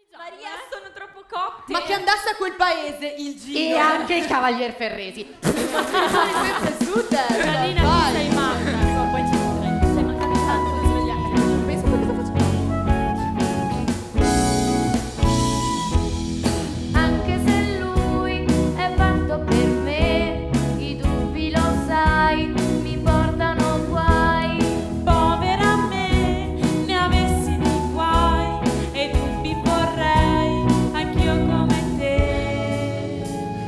Maria, sono troppo cotte. Ma che andasse a quel paese il giro. E anche il Cavalier Ferresi. Sempre sud. Giannina, tu sei matta. No, poi ci vedrai. Sei mancata tanto da svegliarti. Penso che cosa facciamo. Anche se lui è fatto per me, i dubbi lo sai, mi portano guai. Povera me, ne avessi di guai e dubbi vorrei anch'io come te.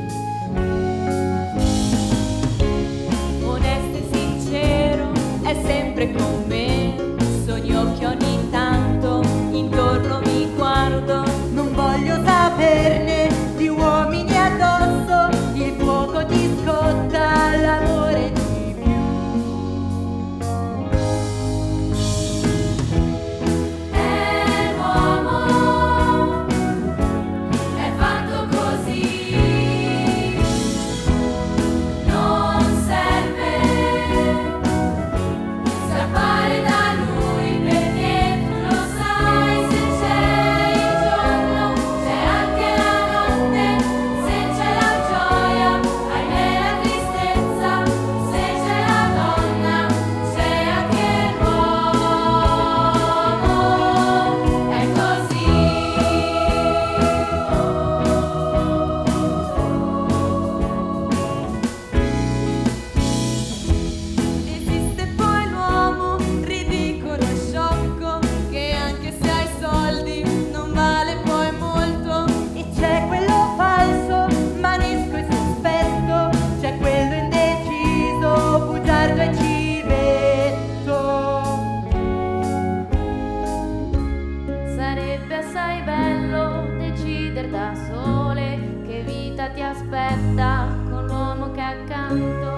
Onesto e sincero, è sempre con me. Sogno che ogni tanto intorno mi guardo. Non voglio saperne di uomini addosso. Il fuoco ti scotta, l'amore di più. È l'uomo, è fatto così, non serve scappare da lui perché tu lo sai, se c'è il giorno c'è anche la notte, se c'è la gioia ahimè la tristezza, se c'è la donna c'è anche l'uomo, è così. Esiste poi l'uomo ridicolo e sciocco che anche se hai soldi non vale poi molto. E c'è quello falso, manesco e sospetto. C'è quello indeciso, bugiardo e civetto. Sarebbe assai bello decidere da sole che vita ti aspetta con l'uomo che è accanto.